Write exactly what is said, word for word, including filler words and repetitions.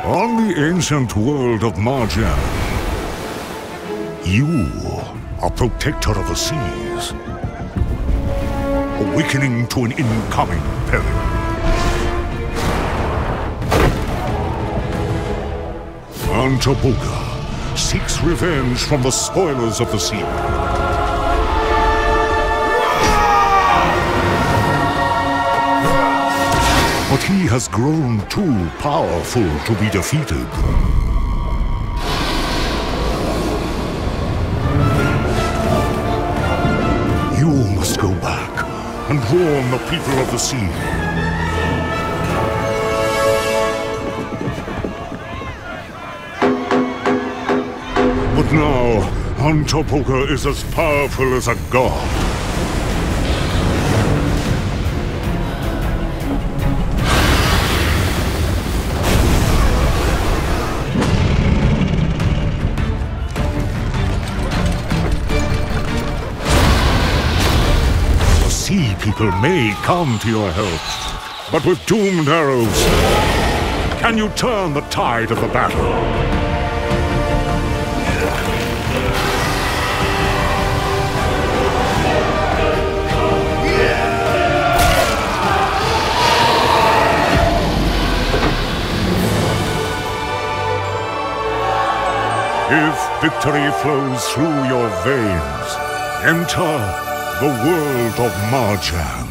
On the ancient world of Marjan, you are protector of the seas, awakening to an incoming peril. Antaboga seeks revenge from the spoilers of the sea. But he has grown too powerful to be defeated. You must go back and warn the people of the sea. But now, Antaboga is as powerful as a god. Sea people may come to your help, but with doomed arrows, can you turn the tide of the battle? If victory flows through your veins, enter the world of Marjan.